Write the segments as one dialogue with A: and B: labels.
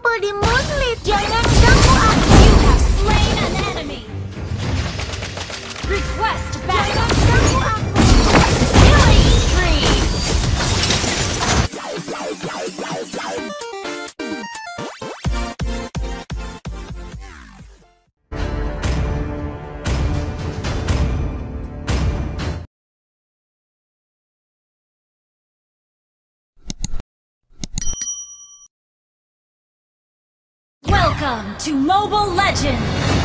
A: berkumpul di Moonlit. Jangan ganggu aku.
B: You have slain an enemy. Request backup.
A: Jangan ganggu aku.
B: Killing spree. Welcome to Mobile Legends!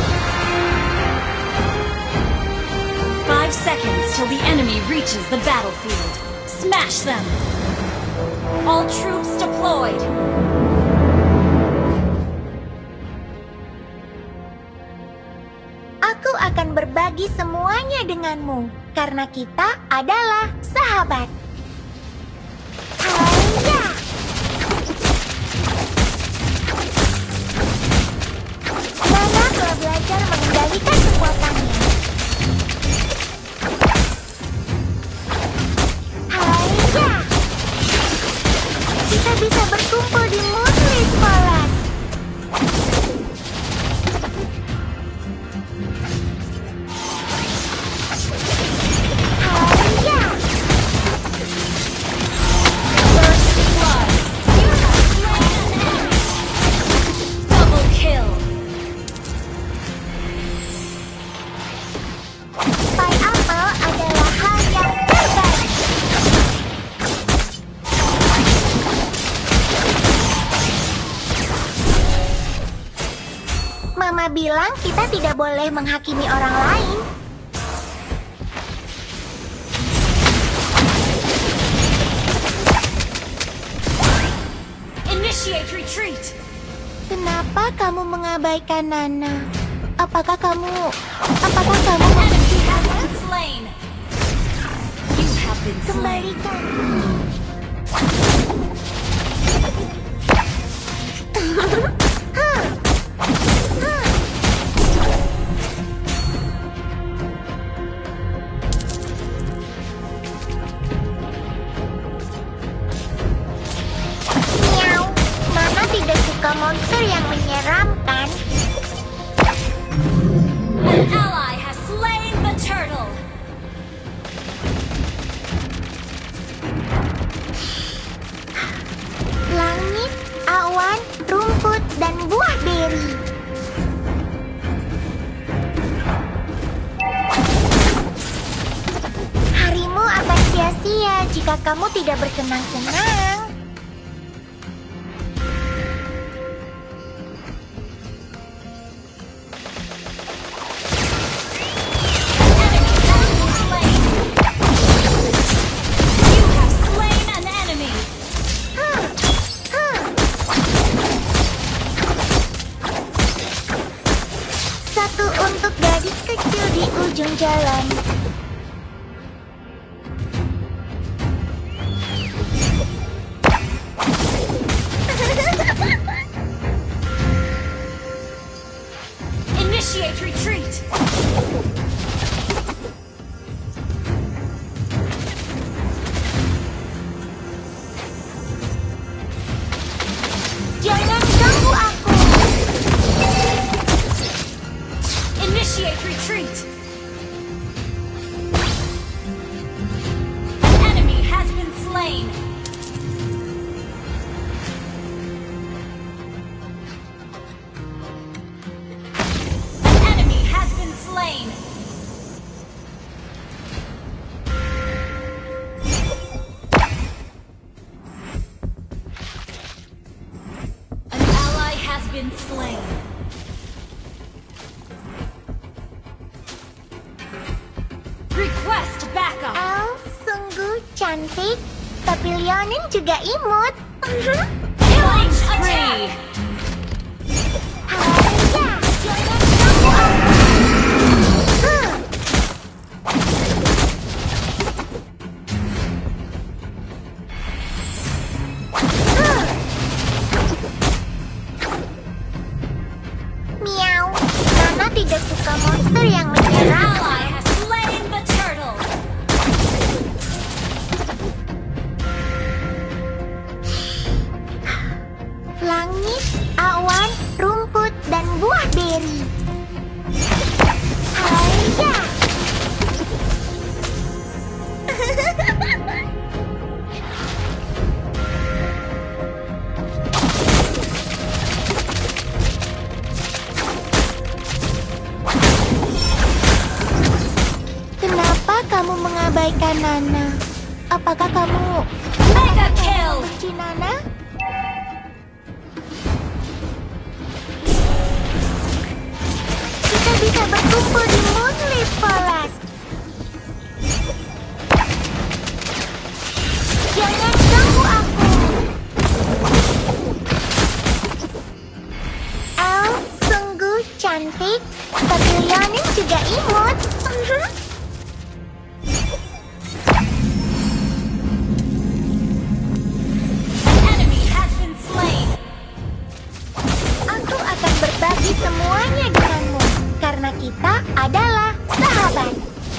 B: 5 seconds till the enemy reaches the battlefield. Smash them! All troops deployed!
A: Aku akan berbagi semuanya denganmu, karena kita adalah sahabat. Haya! Nana telah belajar mengendalikan kekuatannya. Haya! Kita bisa berkumpul di Moonlit Palace. Haya!
B: First blood! You have slain an enemy! Double kill!
A: Pai apel adalah hal yang terbaik. Mama bilang kita tidak boleh menghakimi orang lain.
B: Initiate retreat!
A: Kenapa kamu mengabaikan Nana? Apakah kamu
B: Enemy has been slain! You have been slain!
A: kembalikan? Miau, Nana tidak suka monster yang menyeramkan.
B: An ally has slain the turtle!
A: Langit, awan, rumput, dan buah beri. Harimu akan sia-sia jika kamu tidak bersenang-senang.
B: Enemy has been slain! You have slain an enemy!
A: Satu untuk gadis kecil di ujung jalan.
B: Initiate retreat!
A: Jangan ganggu aku.
B: Initiate retreat! An enemy has been slain! An enemy has been slain! An ally has been slain. Request backup!
A: Elf sungguh cantik, tapi Leonin juga imut.
B: Killing spree!
A: Haya, jangan ganggu aku. Miau, Nana tidak suka monster yang
B: An
A: menyerang.
B: ally has slain the turtle!
A: Langit, mengabaikan Nana. Apakah kamu
B: Mega kill!
A: benci Nana? Kita bisa berkumpul di Moonlit Forest. Jangan ganggu aku. Oh, sungguh cantik. Tapi Leonin juga imut.
B: Enemy has been slain.
A: Aku akan berbagi semuanya denganmu. Karena kita adalah sahabat.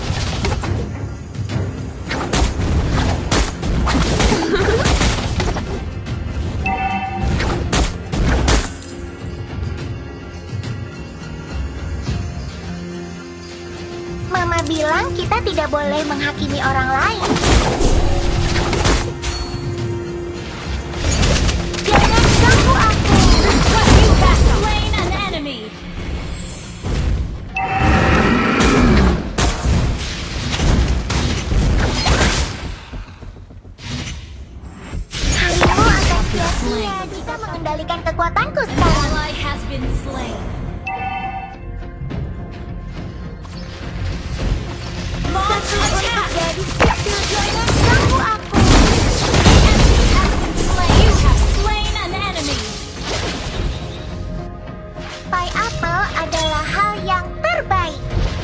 A: Mama bilang kita tidak boleh menghakimi orang lain. Jangan ganggu aku.
B: You have slain an enemy.
A: Harimu akan sia-sia jika mengendalikan kekuatanku
B: An
A: sekarang.
B: ally has been slain. Launch
A: Untuk
B: attack!
A: gadis kecil, jangan ganggu aku.
B: Enemy has been slain. You have slain an enemy.
A: Pai apel adalah hal yang terbaik.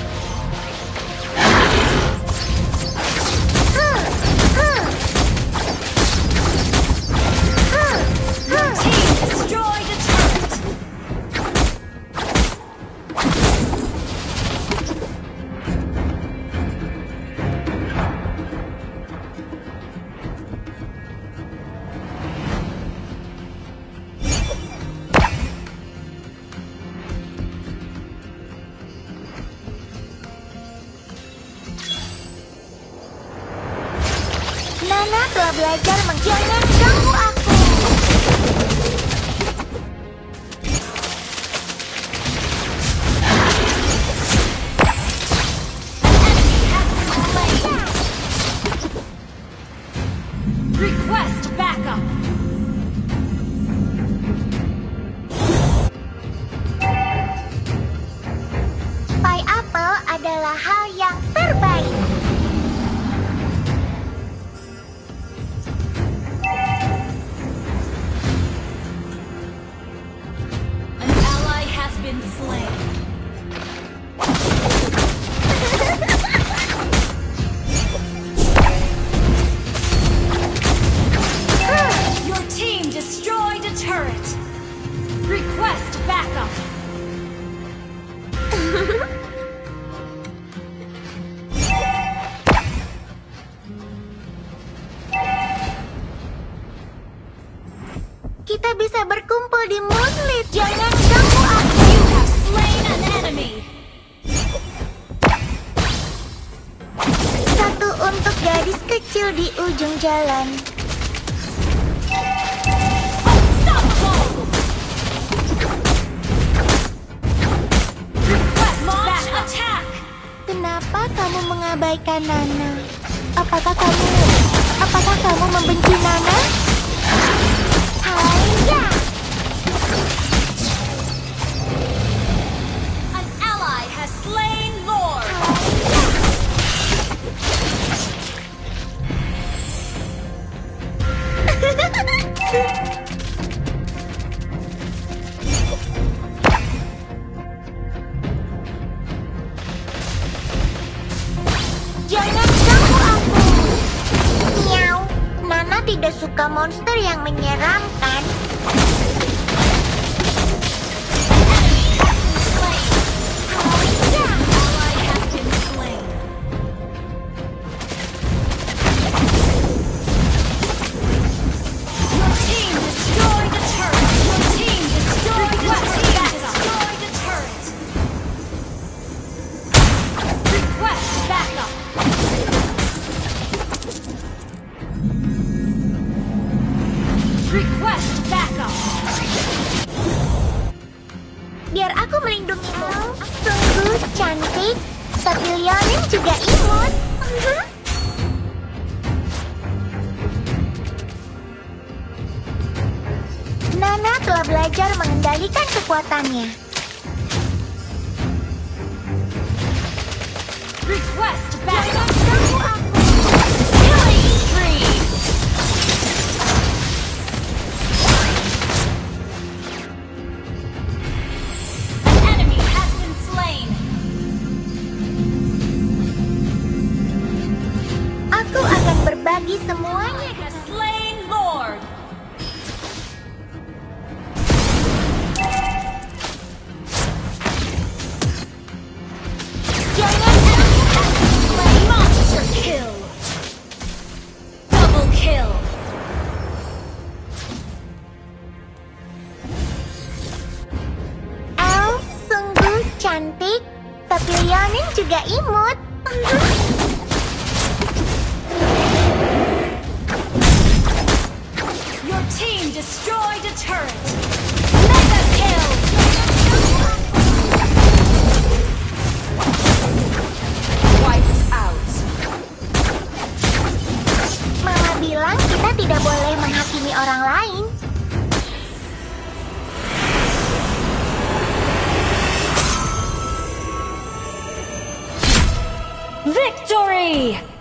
B: Team destroyed a turret.
A: Nana telah belajar jangan ganggu aku.
B: Request backup.
A: Pai apel adalah hal yang terbaik.
B: An ally has been slain. Your team destroyed a turret. Request backup.
A: Kita bisa berkumpul di Moonlit. Jangan ganggu aku.
B: You have slain an enemy.
A: Satu untuk gadis kecil di ujung jalan.
B: Unstoppable. Request launch attack.
A: Kenapa kamu mengabaikan Nana? Apakah kamu membenci Nana? Haiya!
B: An ally has slain Lord.
A: Jangan ganggu aku. Miau. Nana tidak suka monster yang menyeramkan. Haiya!
B: Ally has been slain. Your team destroyed a turret. Your team destroyed a turret. Request backup. Request backup.
A: Biar aku melindungimu. Sungguh cantik. Tapi Leonin juga imut. telah belajar mengendalikan kekuatannya.
B: Request backup. Killing spree. An enemy has been slain.
A: Aku akan berbagi semuanya.
B: The slain lord.
A: Jangan
B: Slain monster kill. Double kill.
A: Elf sungguh cantik, tapi Leonin juga imut.
B: Your team destroyed a turret. Mega kill. Wiped out.
A: Mama bilang kita tidak boleh menghakimi orang lain.
B: Victory!